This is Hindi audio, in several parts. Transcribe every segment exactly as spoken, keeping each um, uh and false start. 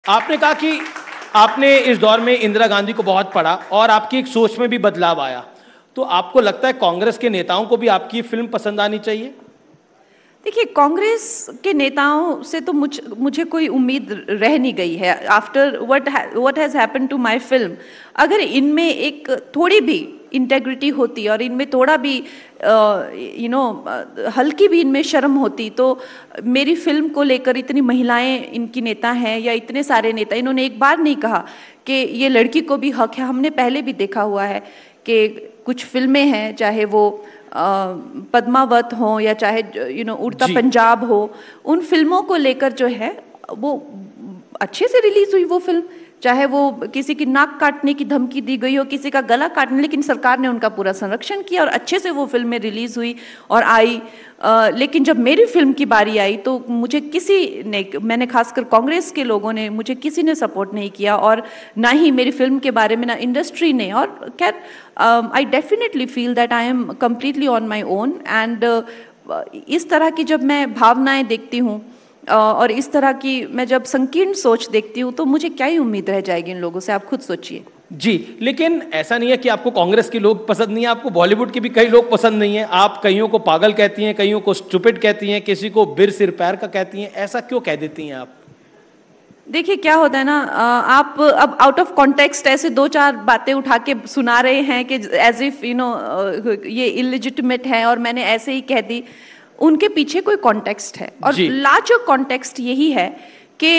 आपने कहा कि आपने इस दौर में इंदिरा गांधी को बहुत पढ़ा और आपकी एक सोच में भी बदलाव आया, तो आपको लगता है कांग्रेस के नेताओं को भी आपकी फिल्म पसंद आनी चाहिए? देखिए, कांग्रेस के नेताओं से तो मुझ मुझे कोई उम्मीद रह नहीं गई है after what what has happened to my film. अगर इनमें एक थोड़ी भी इंटेग्रिटी होती और इनमें थोड़ा भी यू नो हल्की भी इनमें शर्म होती, तो मेरी फिल्म को लेकर इतनी महिलाएं इनकी नेता हैं या इतने सारे नेता, इन्होंने एक बार नहीं कहा कि ये लड़की को भी हक है। हमने पहले भी देखा हुआ है कि कुछ फिल्में हैं, चाहे वो पद्मावत हो या चाहे यू नो उड़ता पंजाब हो, उन फिल्मों को लेकर जो है वो अच्छे से रिलीज हुई वो फिल्म, चाहे वो किसी की नाक काटने की धमकी दी गई हो, किसी का गला काटने, लेकिन सरकार ने उनका पूरा संरक्षण किया और अच्छे से वो फिल्में रिलीज हुई और आई। आ, लेकिन जब मेरी फिल्म की बारी आई तो मुझे किसी ने, मैंने खासकर कांग्रेस के लोगों ने, मुझे किसी ने सपोर्ट नहीं किया और ना ही मेरी फिल्म के बारे में ना इंडस्ट्री ने। और खैर, I definitely feel that I am completely on my own and इस तरह की जब मैं भावनाएं देखती हूँ और इस तरह की मैं जब संकीर्ण सोच देखती हूँ तो मुझे क्या ही उम्मीद रह जाएगी इन लोगों से, आप खुद सोचिए। जी, लेकिन ऐसा नहीं है कि आपको कांग्रेस के लोग पसंद नहीं है, आपको बॉलीवुड के भी कई लोग पसंद नहीं है। आप कईयों को पागल कहती हैं, कईयों को स्टूपिड कहती हैं, किसी को बिर सिर पैर का कहती हैं, ऐसा क्यों कह देती हैं आप? देखिए, क्या होता है ना, आप अब आउट ऑफ कॉन्टेक्स्ट ऐसे दो चार बातें उठा के सुना रहे हैं कि एज इफ यू नो ये इलिजिटिमेट है और मैंने ऐसे ही कह दी। उनके पीछे कोई कॉन्टेक्स्ट है और लार्जर कॉन्टेक्स्ट यही है कि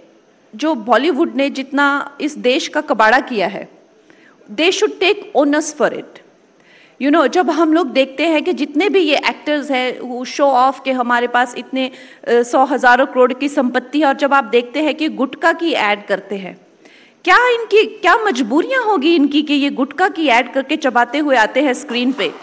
जो बॉलीवुड ने जितना इस देश का कबाड़ा किया है, they should take owners for it. You know, जब हम लोग देखते हैं कि जितने भी ये एक्टर्स हैं वो शो ऑफ के हमारे पास इतने सौ हजारों करोड़ की संपत्ति है, और जब आप देखते हैं कि गुटखा की ऐड करते हैं, क्या इनकी क्या मजबूरियां होगी इनकी कि ये गुटखा की ऐड करके चबाते हुए आते हैं स्क्रीन पे।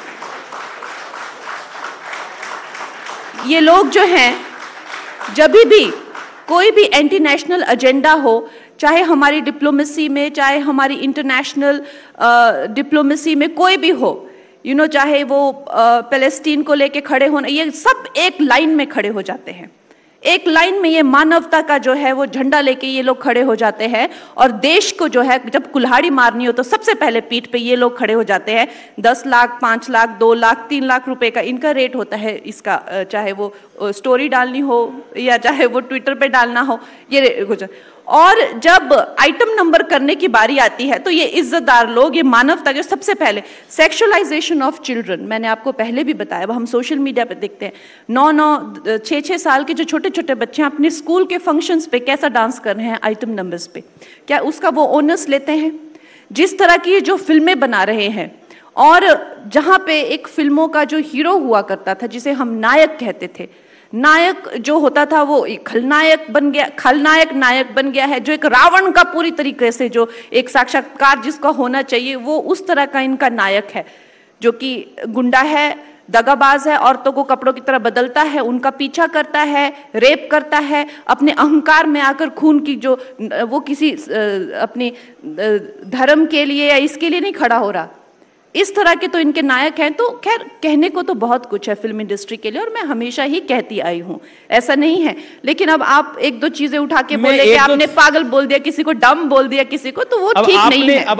ये लोग जो हैं, जब भी कोई भी एंटी नेशनल एजेंडा हो, चाहे हमारी डिप्लोमेसी में, चाहे हमारी इंटरनेशनल डिप्लोमेसी में कोई भी हो, यू नो, चाहे वो पैलेस्टीन को लेके खड़े होना, ये सब एक लाइन में खड़े हो जाते हैं। एक लाइन में ये मानवता का जो है वो झंडा लेके ये लोग खड़े हो जाते हैं और देश को जो है जब कुल्हाड़ी मारनी हो तो सबसे पहले पीठ पे ये लोग खड़े हो जाते हैं। दस लाख, पाँच लाख, दो लाख, तीन लाख रुपए का इनका रेट होता है इसका, चाहे वो स्टोरी डालनी हो या चाहे वो ट्विटर पे डालना हो, ये कुछ। और जब आइटम नंबर करने की बारी आती है तो ये इज्जतदार लोग, ये मानवता के सबसे पहले सेक्सुअलाइजेशन ऑफ चिल्ड्रन, मैंने आपको पहले भी बताया, अब हम सोशल मीडिया पे देखते हैं नौ नौ छः छः साल के जो छोटे छोटे बच्चे अपने स्कूल के फंक्शंस पे कैसा डांस कर रहे हैं आइटम नंबर्स पे। क्या उसका वो ओनर्स लेते हैं? जिस तरह की जो फिल्में बना रहे हैं, और जहाँ पे एक फिल्मों का जो हीरो हुआ करता था जिसे हम नायक कहते थे, नायक जो होता था वो एक खलनायक बन गया, खलनायक नायक बन गया है, जो एक रावण का पूरी तरीके से जो एक साक्षात्कार जिसका होना चाहिए वो उस तरह का इनका नायक है, जो कि गुंडा है, दगाबाज है, औरतों को कपड़ों की तरह बदलता है, उनका पीछा करता है, रेप करता है, अपने अहंकार में आकर खून की जो वो किसी अपने धर्म के लिए या इसके लिए नहीं खड़ा हो रहा। इस तरह के तो इनके नायक हैं। तो खैर, कहने को तो बहुत कुछ है फिल्म इंडस्ट्री के लिए और मैं हमेशा ही कहती आई हूँ, ऐसा नहीं है। लेकिन अब आप एक दो चीजें उठा के बोले कि आपने पागल बोल दिया किसी को, डम बोल दिया किसी को, तो वो ठीक नहीं है।